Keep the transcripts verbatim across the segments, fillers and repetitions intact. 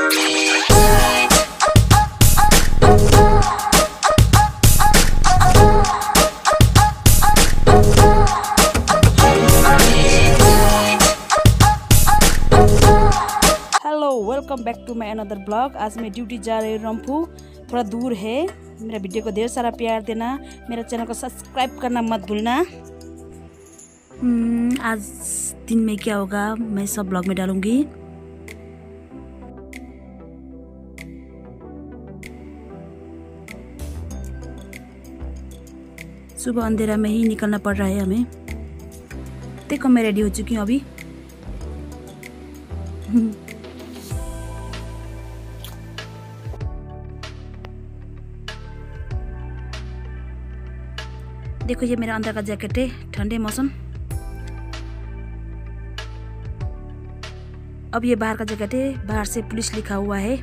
Welcome back to my another blog. आज मैं duty जा रही हूँ रंफू, थोड़ा दूर है। मेरा वीडियो को ढेर सारा प्यार देना, मेरा चैनल को सब्सक्राइब करना मत भूलना। आज दिन में क्या होगा मैं सब ब्लॉग में डालूंगी। सुबह अंधेरा में ही निकलना पड़ रहा है हमें। देखो मैं रेडी हो चुकी हूँ अभी। देखो ये मेरा अंदर का जैकेट है, ठंडे मौसम। अब ये बाहर का जैकेट है, बाहर से पुलिस लिखा हुआ है।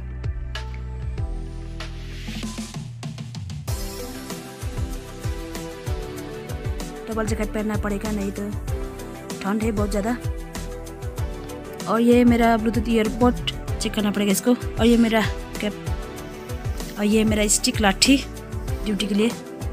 डबल जैकेट पहनना पड़ेगा, नहीं तो ठंड है बहुत ज़्यादा। और ये मेरा ब्लूटूथ ईयरबड चेक करना पड़ेगा इसको। और ये मेरा कैप, और ये मेरा स्टिक लाठी ड्यूटी के लिए।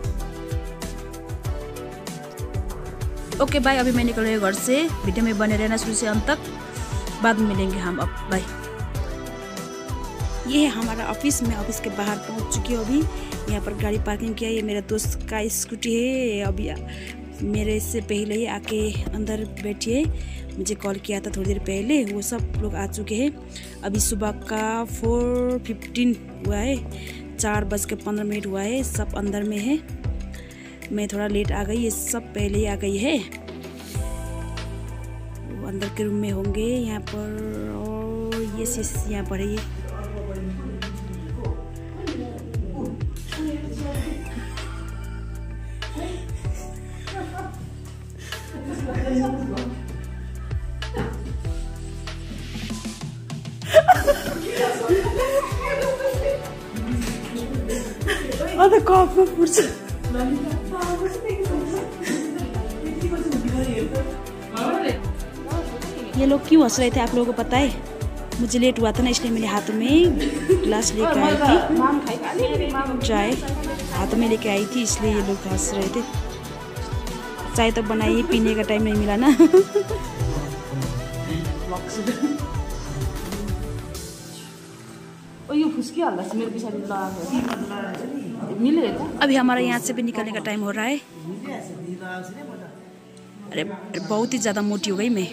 ओके बाय, अभी मैं निकल रही हूँ घर से। वीडियो में बने रहना शुरू से अंत तक, बाद में मिलेंगे हम। अब बाय। ये है हमारा ऑफिस। मैं ऑफिस के बाहर पहुँच चुकी हूँ अभी। यहाँ पर गाड़ी पार्किंग किया। ये मेरा दोस्त का स्कूटी है। अभी मेरे से पहले ही आके अंदर बैठी है, मुझे कॉल किया था थोड़ी देर पहले। वो सब लोग आ चुके हैं। अभी सुबह का फोर फिफ्टीन हुआ है, चार बज के पंद्रह मिनट हुआ है। सब अंदर में है, मैं थोड़ा लेट आ गई। ये सब पहले ही आ गई है। वो अंदर के रूम में होंगे यहाँ पर। और ये शीश यहाँ पर है। ये अरे कॉफ में पूछ ये लोग क्यों हंस रहे थे आप लोगों को पता है? मुझे लेट हुआ था ना, इसलिए मेरे हाथ में ग्लास लेकर आई थी। चाय हाथ में लेके आई थी, इसलिए ये लोग हंस रहे थे। चाय तो बनाई, पीने का टाइम नहीं मिला ना। अभी हमारा यहाँ से भी निकलने का टाइम हो रहा है। अरे बहुत ही ज़्यादा मोटी हो गई मैं।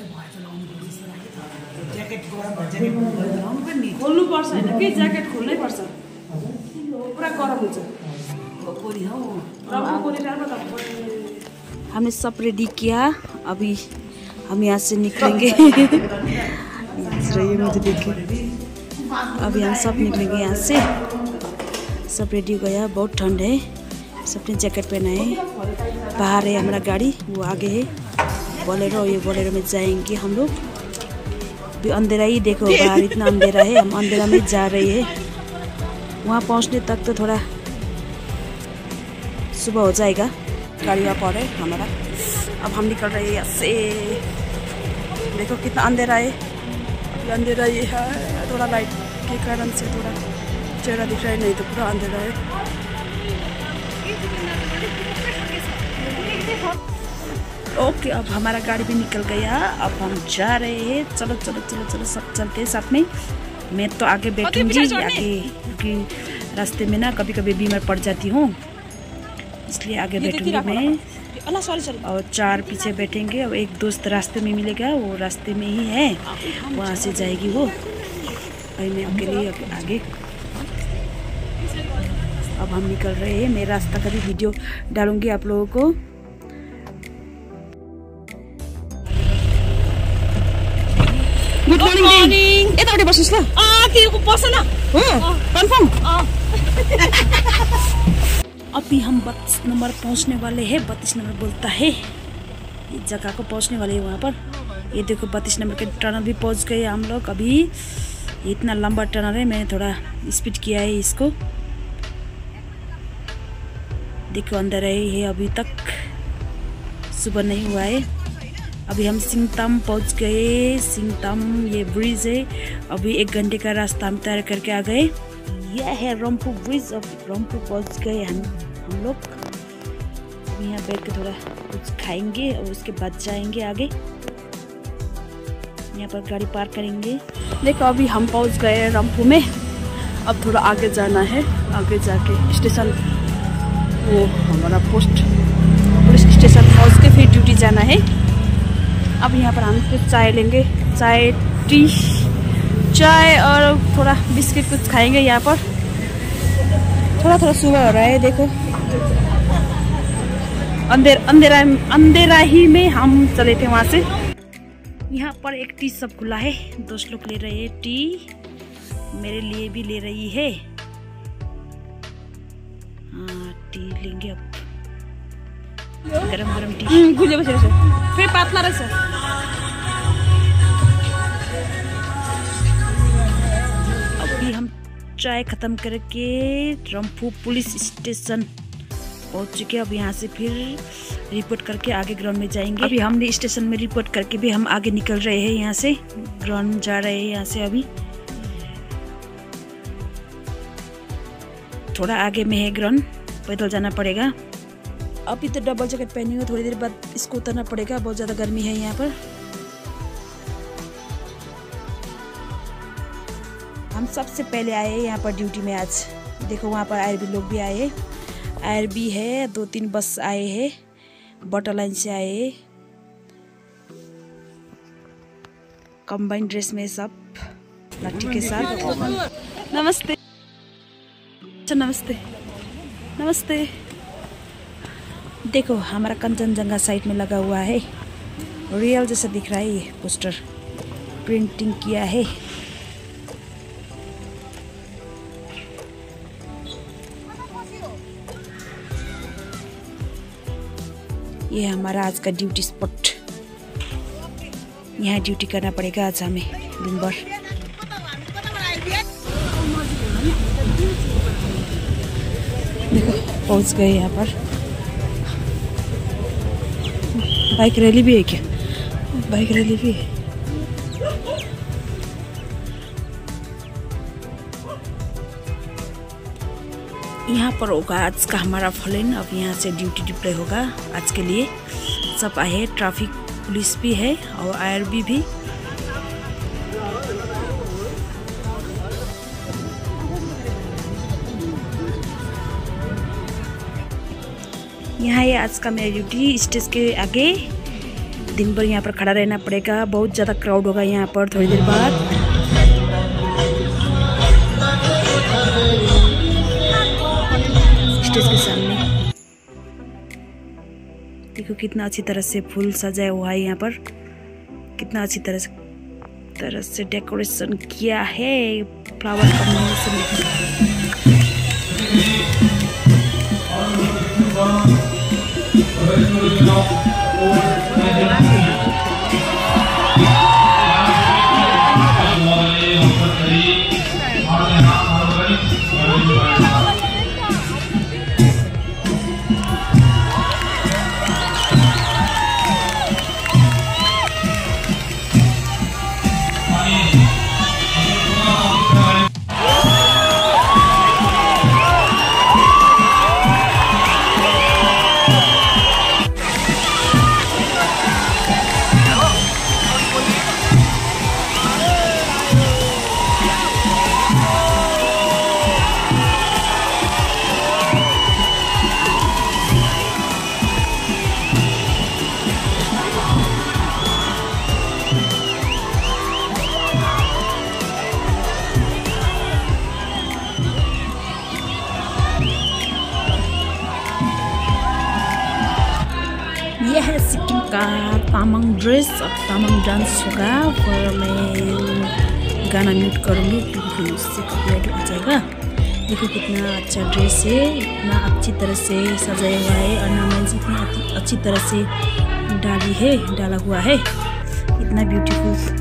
खोल्नु पर्छ हैन के, ज्याकेट खोल्नै पर्छ, पुरा गरम हुन्छ। हमने सब रेडी किया, अभी हम यहाँ से निकलेंगे। मुझे देखिए, अभी हम सब निकलेंगे यहाँ से। सब रेडी हो गया, बहुत ठंड है। सबने जैकेट पहना है। बाहर है हमारा गाड़ी, वो आगे है बोलेरो। ये बोलेरो में जाएंगे हम लोग। अभी अंधेरा ही देखो, बाहर इतना अंधेरा है। हम अंधेरा में जा रहे हैं। वहाँ पहुँचने तक तो थोड़ा सुबह हो जाएगा। गाड़ी वहाँ पर है हमारा। अब हम निकल रहे हैं यहाँ से। देखो कितना अंधेरा है। अभी अंधेरा ये है, थोड़ा लाइट के कारण से थोड़ा चेहरा दिख रहा है, नहीं तो पूरा अंधेरा है। ओके अब हमारा गाड़ी भी निकल गया। अब हम जा रहे हैं। चलो चलो चलो चलो सब चलते हैं साथ में। मैं तो आगे बैठूंगी आगे, क्योंकि रास्ते में ना कभी कभी बीमार पड़ जाती हूँ, इसलिए आगे बैठूंगी मैं। और चार पीछे बैठेंगे। और एक दोस्त रास्ते में मिलेगा, वो रास्ते में ही है, वहाँ से जाएगी वो। भाई मैं अकेले आगे। अब हम निकल रहे हैं। मैं रास्ता का भी वीडियो डालूंगी आप लोगों को। Good morning. यतापट्टि बस्नुस् ल। अँ तिमीको बस न। हो कन्फर्म। अभी हम बत्तीस नंबर पहुंचने वाले हैं। बत्तीस नंबर बोलता है, ये जगह को पहुंचने वाले हैं वहाँ पर। ये देखो बत्तीस नंबर के टनल भी पहुंच गए हम लोग। अभी इतना लंबा टनल है, मैंने थोड़ा स्पीड किया है इसको। देखो अंदर है, अभी तक सुबह नहीं हुआ है। अभी हम सिंगताम पहुंच गए। सिंगताम ये ब्रिज है। अभी एक घंटे का रास्ता हम तैयार करके आ गए। यह है रंपू ब्रिज। अब रंपू पहुंच गए हम हम लोग। अभी यहाँ बैठ के थोड़ा कुछ खाएंगे और उसके बाद जाएंगे आगे। यहाँ पर गाड़ी पार्क करेंगे। देखो अभी हम पहुंच गए रंपू में। अब थोड़ा आगे जाना है। आगे जाके स्टेशन, वो हमारा पोस्ट पुलिस स्टेशन पहुंच के फिर ड्यूटी जाना है। अब यहाँ पर हम कुछ चाय लेंगे, चाय टी चाय और थोड़ा बिस्किट कुछ खाएंगे। यहाँ पर थोड़ा थोड़ा सुबह हो रहा है। देखो अंधेर अंधेरा अंधेरा ही में हम चले थे वहाँ से। यहाँ पर एक टी सब खुला है। दोस्त लोग ले रहे हैं टी, मेरे लिए भी ले रही है। हाँ टी लेंगे अब, गरम गरम टी। गुजे बचे फिर पातला रहे सर। अभी हम चाय खत्म करके रंपू पुलिस स्टेशन पहुंच चुके। अब यहाँ से फिर रिपोर्ट करके आगे ग्राउंड में जाएंगे। अभी हमने स्टेशन में रिपोर्ट करके भी हम आगे निकल रहे हैं। यहाँ से ग्राउंड जा रहे हैं। यहाँ से अभी थोड़ा आगे में है ग्राउंड, पैदल जाना पड़ेगा। अभी तो डबल जैकेट पहनी हूँ, थोड़ी देर बाद इसको उतरना पड़ेगा। बहुत ज़्यादा गर्मी है यहाँ पर। हम सबसे पहले आए हैं यहाँ पर ड्यूटी में आज। देखो वहाँ पर आईआरबी लोग भी आए हैं। आईआरबी है, दो तीन बस आए हैं, बटर लाइन से आए हैं। कंबाइंड ड्रेस में सब लाठी के साथ। नमस्ते। अच्छा नमस्ते नमस्ते। देखो हमारा कंचनजंगा साइड में लगा हुआ है। रियल जैसा दिख रहा है। ये पोस्टर प्रिंटिंग किया है। ये हमारा आज का ड्यूटी स्पॉट। यहाँ ड्यूटी करना पड़ेगा आज हमें दिन भर। देखो पहुंच गए यहाँ पर। बाइक रैली भी है क्या? बाइक रैली भी है। यहाँ पर होगा आज का हमारा फ्लाइन। अब यहाँ से ड्यूटी डिप्लॉय होगा आज के लिए। सब आए, ट्रैफिक पुलिस भी है और आईआरबी भी। यहाँ ये आज का मेरा ड्यूटी। स्टेज के आगे दिन भर यहाँ पर खड़ा रहना पड़ेगा। बहुत ज़्यादा क्राउड होगा यहाँ पर थोड़ी देर बाद। स्टेज के सामने देखो कितना अच्छी तरह से फूल सजाया हुआ है। यहाँ पर कितना अच्छी तरह से तरह से डेकोरेशन किया है। Flower combination. यह है सिक्किम का तामाङ ड्रेस। अब तामाङ डांस होगा। और मैं गाना म्यूट करूँगी क्योंकि उससे कॉपीराइट आ जाएगा। देखो कितना अच्छा ड्रेस है, इतना अच्छी तरह से सजाया हुआ है। ऑर्नामेंट्स इतना अच्छी तरह से डाली है डाला हुआ है, इतना ब्यूटीफुल।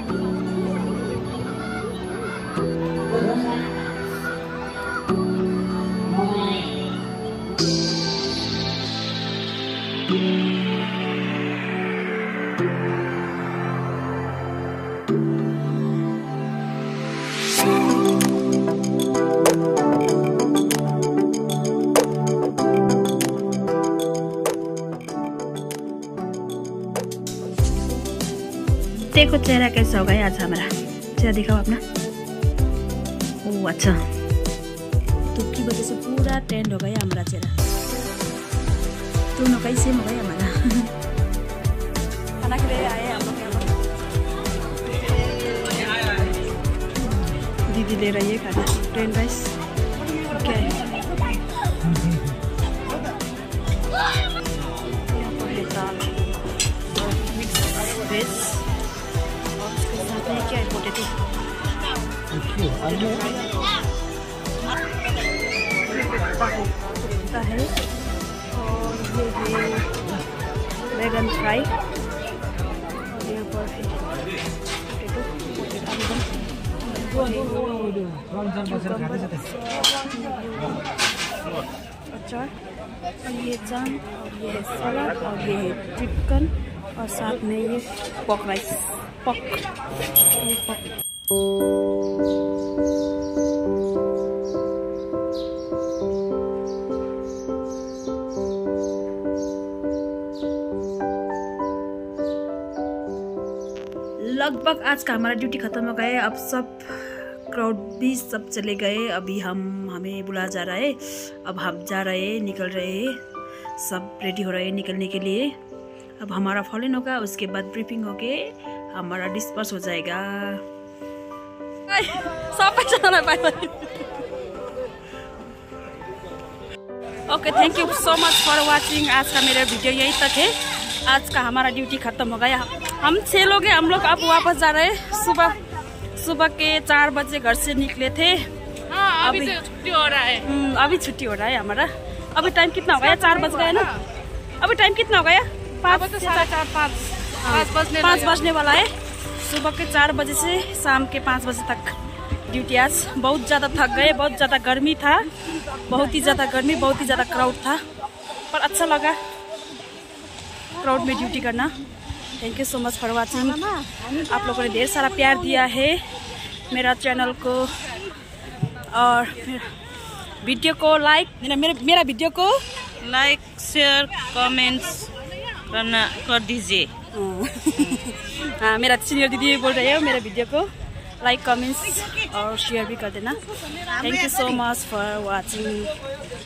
देखो चेहरा कैसा होगा आज हमारा। चेहरा दिखाओ अपना। ओह अच्छा, धूप की वजह से पूरा टेंड हो गया हमारा चेहरा। दोनों का ही सेम हो गया हमारा। खाना के लिए आए हम लोग यहाँ। दीदी ले रही है खाना, प्लेन राइस। क्या है यहाँ पर है दाल और मिक्स वेज। क्या है पोटेटो कुत्ता है और ये है बैगन फ्राई और यहाँ पर है पोटेटो अचार और ये जाम और ये है सलाद और ये है चिकन और साथ में ये पॉक राइस। पॉक ये पॉक लगभग आज का हमारा ड्यूटी खत्म हो गया। अब सब क्राउड भी सब चले गए। अभी हम हमें बुला जा रहा है। अब हम जा रहे हैं, निकल रहे हैं, सब रेडी हो रहे हैं निकलने के लिए। अब हमारा फॉलन होगा, उसके बाद ब्रीफिंग होके हमारा डिस्पर्स हो जाएगा। Okay, thank you so much for watching. आज का मेरा वीडियो यही तक है। आज का हमारा ड्यूटी खत्म हो गया। हम छह लोग हैं, हम लोग अब वापस जा रहे हैं। सुबह सुबह के चार बजे घर से निकले थे। हाँ, अभी, अभी छुट्टी हो रहा है। अभी छुट्टी हो रहा है हमारा। अभी टाइम कितना हो गया? चार बज गए ना। अभी टाइम कितना हो गया? पाँच तो साढ़े चार पाँच पाँच बजने पाँच बजने वाला है। सुबह के चार बजे से शाम के पाँच बजे तक ड्यूटी। आज बहुत ज़्यादा थक गए, बहुत ज़्यादा गर्मी था, बहुत ही ज़्यादा गर्मी, बहुत ही ज़्यादा क्राउड था, पर अच्छा लगा क्राउड में ड्यूटी करना। Thank you so much for watching. आप लोगों ने ढेर सारा प्यार दिया है मेरा चैनल को, और वीडियो को लाइक मेरा मेरा वीडियो को लाइक शेयर कमेंट्स करना कर दीजिए। हाँ, मेरा सीनियर दीदी बोल रहे हो मेरे वीडियो को लाइक कमेंट्स और शेयर भी कर देना। Thank you so much for watching.